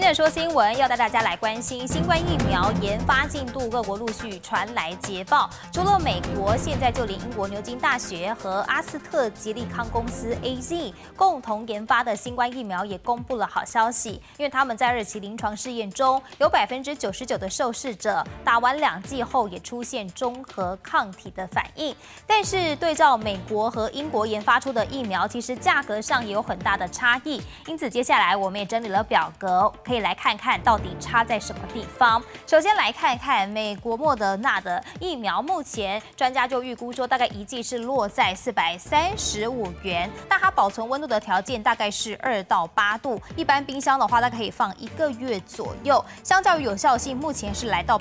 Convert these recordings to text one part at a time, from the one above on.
天的说新闻要带大家来关心新冠疫苗研发进度，各国陆续传来捷报。除了美国，现在就连英国牛津大学和阿斯特捷利康公司 AZ 共同研发的新冠疫苗也公布了好消息，因为他们在2期临床试验中，有99%的受试者打完2剂后也出现中和抗体的反应。但是对照美国和英国研发出的疫苗，其实价格上也有很大的差异。因此，接下来我们也整理了表格，可以来看看到底差在什么地方。首先来看看美国莫德纳的疫苗，目前专家就预估说，大概1剂是落在435元，但它保存温度的条件大概是2到8度，一般冰箱的话，它可以放1个月左右。相较于有效性，目前是来到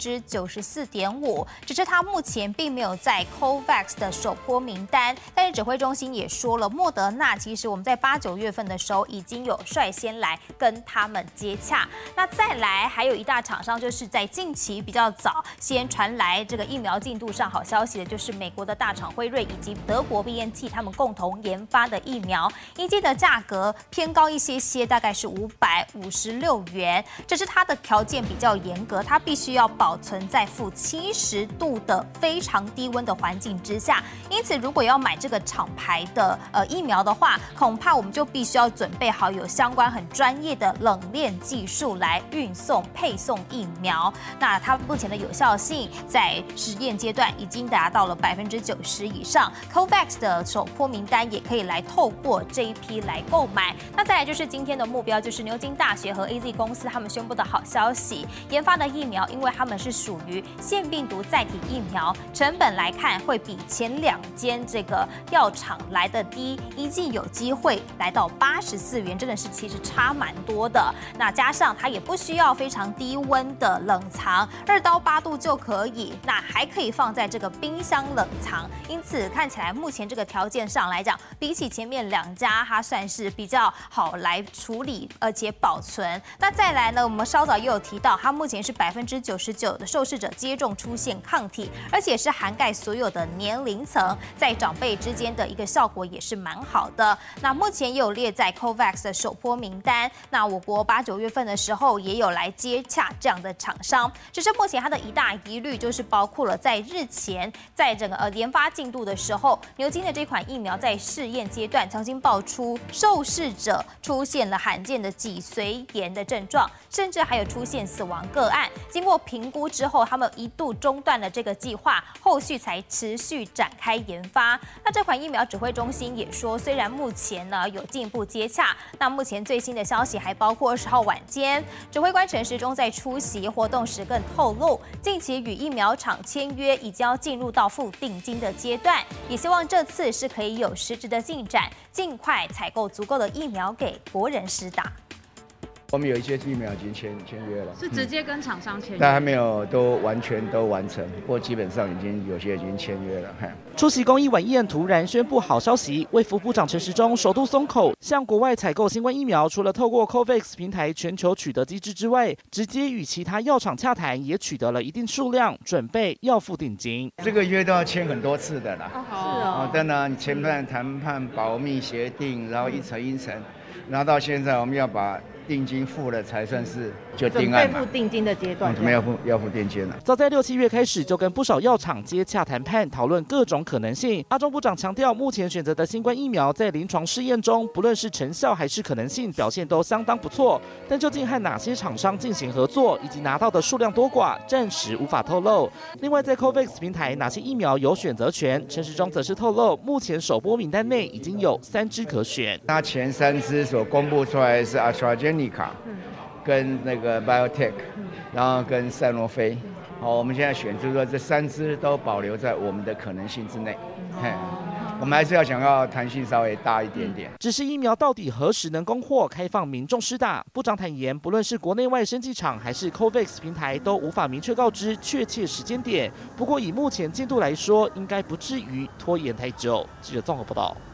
94.5%，只是它目前并没有在 COVAX 的首波名单。但是指挥中心也说了，莫德纳其实我们在8、9月份的时候已经有率先来跟他们接洽。那再来还有一大厂商，就是在近期比较早先传来这个疫苗进度上好消息的，就是美国的大厂辉瑞以及德国 BNT 他们共同研发的疫苗，一剂的价格偏高一些，大概是556元。这是它的条件比较严格，它必须要保存在-70度的非常低温的环境之下。因此，如果要买这个厂牌的疫苗的话，恐怕我们就必须要准备好有相关很专业的冷链技术来运送配送疫苗。那它目前的有效性在实验阶段已经达到了90%以上。COVAX 的首波名单也可以来透过这一批来购买。那再来就是今天的目标，就是牛津大学和 AZ 公司他们宣布的好消息，研发的疫苗，因为他们是属于腺病毒载体疫苗，成本来看会比前2间这个药厂来的低，一剂有机会来到84元，真的是其实差蛮多的。那加上它也不需要非常低温的冷藏，2到8度就可以，那还可以放在这个冰箱冷藏，因此看起来目前这个条件上来讲，比起前面2家，它算是比较好来处理而且保存。那再来呢，我们稍早也有提到，它目前是99%的受试者接种出现抗体，而且是涵盖所有的年龄层，在长辈之间的一个效果也是蛮好的。那目前也有列在 COVAX 的首波名单，那我国8、9月份的时候也有来接洽这样的厂商，只是目前它的一大疑虑就是包括了在日前在整个研发进度的时候，牛津的这款疫苗在试验阶段曾经爆出受试者出现了罕见的脊髓炎的症状，甚至还有出现死亡个案。经过评估之后，他们一度中断了这个计划，后续才持续展开研发。那这款疫苗指挥中心也说，虽然目前呢有进一步接洽，那目前最新的消息还包括20号晚间，指挥官陈时中在出席活动时更透露，近期与疫苗厂签约已经要进入到付定金的阶段，也希望这次是可以有实质的进展，尽快采购足够的疫苗给国人施打。 我们有一些疫苗已经签约了， 是直接跟厂商签约， 但还没有都完成，不过基本上有些已经签约了。 出席公益晚宴，突然宣布好消息，卫福部长陈时中首度松口，向国外采购新冠疫苗，除了透过 COVAX 平台全球取得机制之外，直接与其他药厂洽谈，也取得了一定数量，准备要付定金。 这个约都要签很多次的啦。 是哦。 当然，你前面谈判保密协定，然后一层一层，然后到现在我们要把定金付了才算是就定案嘛， 准备付定金的阶段， 我们要付定金了。 早在6、7月开始就跟不少药厂接洽谈判，讨论各种可能性。阿中部长强调，目前选择的新冠疫苗在临床试验中，不论是成效还是可能性表现都相当不错，但究竟和哪些厂商进行合作，以及拿到的数量多寡，暂时无法透露。另外，在 COVAX 平台哪些疫苗有选择权，陈时中则是透露，目前首波名单内已经有3支可选。 他前3支所公布出来是 AstraZeneca，跟那个 BioNTech，然后跟赛诺菲。好，我们现在选就是说这3支都保留在我们的可能性之内。我们还是要想要弹性稍微大一点点。 只是疫苗到底何时能供货、开放民众施打？部长坦言，不论是国内外生技厂还是 COVAX 平台，都无法明确告知确切时间点。不过以目前进度来说，应该不至于拖延太久。记者综合报道。